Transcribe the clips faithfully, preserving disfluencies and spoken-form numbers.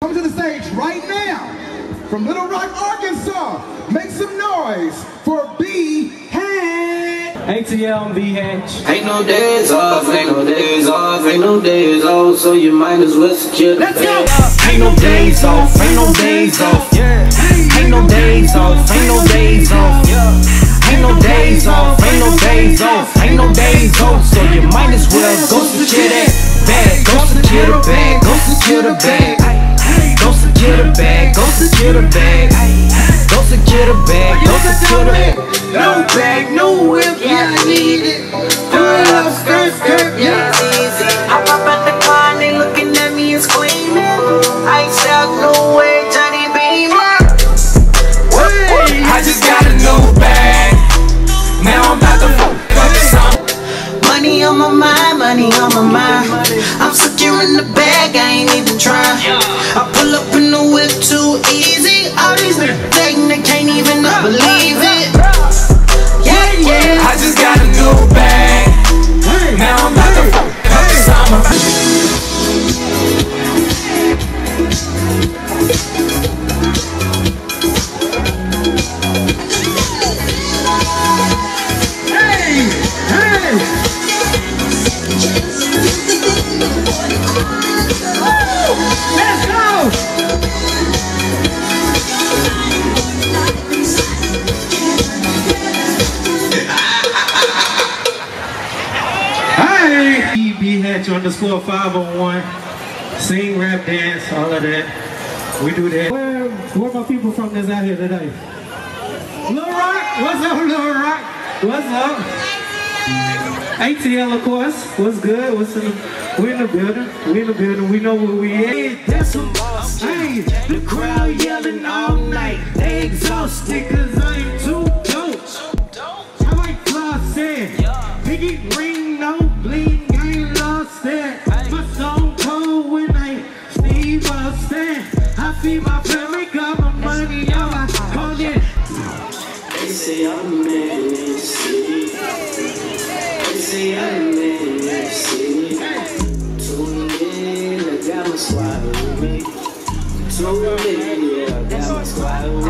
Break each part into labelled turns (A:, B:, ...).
A: Come to the stage right now from Little Rock, Arkansas. Make some noise for B-Hatch.
B: A T L B-Hatch.
C: Ain't no days off, ain't no days off, ain't no days off, so you might as well secure the
B: Let's go!
D: Ain't no days off, ain't no days off, yeah. Ain't no days off, ain't no days off, yeah. Ain't no days off, ain't no days off, ain't no days off, so you might as well go secure that bag, go secure the bag, go secure the bag, go secure the bag, go secure the bag, go secure the bag, go secure the bag.
C: No bag, no whip, yeah, I need it. Pull up, skirt, skirt, yeah, it's easy. I pop out the car and they looking at me and screaming. Ice out, no way, Johnny Beamer.
D: I just got a new bag. Now I'm about to fuck up some.
C: Money on my mind, money on my mind. I'm securing the bag, I ain't even trying. I pull up in the whip too easy. All these niggas they can't even believe it. Yeah, yeah.
D: I just got a new bag. Now I'm about to fuck up the summer.
B: B-Hatch underscore five oh one. Sing, rap, dance, all of that. We do that. Where, where my people from that's out here today? Little Rock? What's up, Little Rock? What's up? A T L, of course. What's good? What's in the, we in the building. We in the building. We know where we at. That's some boss. Hey, the crowd yelling all night. They exhausted cause I ain't too dope. I like Claus said. Piggy ring, no bleed. My song cold when I Steve upset. I feed my family, got my money on my call it.
C: They say I'm a man in the city. They say I'm a man in the city. Too late, I got my squad with me. Too late, yeah, I got my squad with me.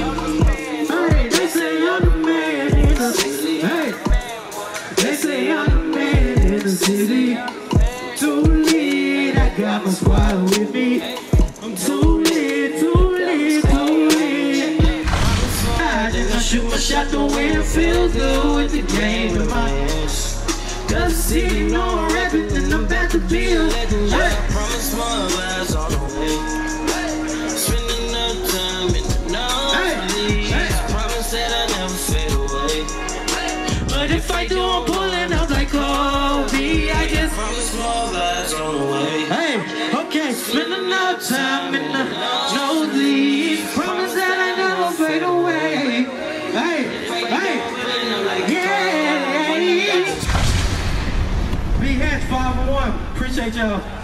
B: Hey, they say I'm the man in the city. Hey, they say I'm the man in the city. Too lit, I got my squad with me. I'm too lit, too lit, too lit. I just shoot my shot the way it feels good with the game in my hands. Cause see, you know I'm rapping and I'm about to be a legend. I
C: promise more lies on the way. Spending no time in the nosebleeds. Promise that I never fade away.
B: But if I do, I'm pulling up like Kobe. I just
C: promise more lies on the way.
B: Hey, okay, spend enough time in the nosebleeds. Promise that I never fade away. Hey, hey, yeah. B-Hatch five oh one. Appreciate y'all.